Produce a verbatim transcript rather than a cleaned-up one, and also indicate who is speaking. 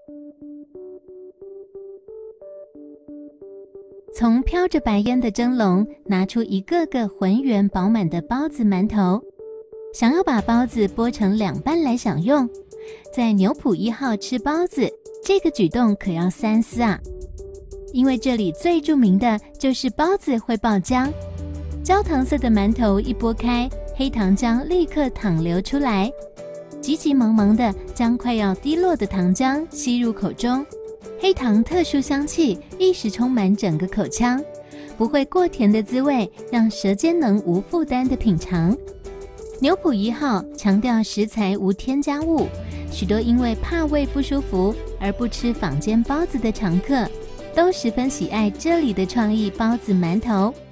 Speaker 1: 从飘着白烟的蒸笼拿出一个个浑圆饱满的包子馒头，想要把包子剥成两半来享用，在牛埔一号吃包子，这个举动可要三思啊！因为这里最著名的就是包子会爆浆，焦糖色的馒头一剥开，黑糖浆立刻淌流出来，急急忙忙地将快要滴落的糖浆吸入口中，黑糖特殊香气一时充满整个口腔，不会过甜的滋味让舌尖能无负担地品尝。牛埔一号强调食材无添加物，许多因为怕胃不舒服而不吃坊间包子的常客，都十分喜爱这里的创意包子馒头。